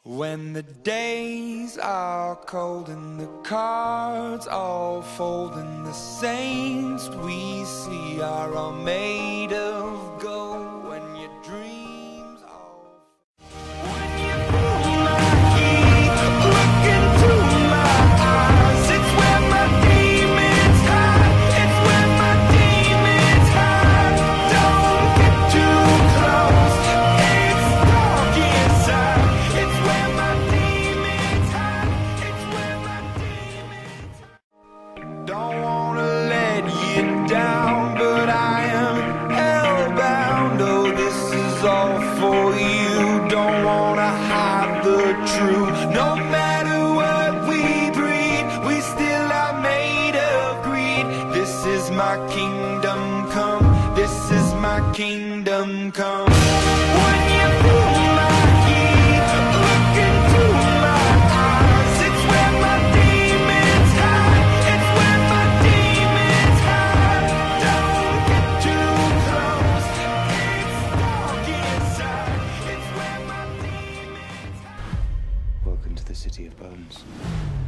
When the days are cold and the cards all fold and the saints we see are all made of gold, when your dreams all... When you feel my heat, look into my eyes, it's where my demons hide, it's where my demons hide. Don't get too close, it's dark inside, it's where my demons hide, it's where my demons hide. Don't wanna let you down, but I am hellbound. Oh, this is all for you. Don't wanna hide the truth. No matter what we breed, we still are made of greed. This is my kingdom come, this is my kingdom come. When you feel my heat, look into my eyes, it's where my demons hide, it's where my demons hide. Don't get too close, it's dark inside, it's where my demons hide. Welcome to the City of Bones.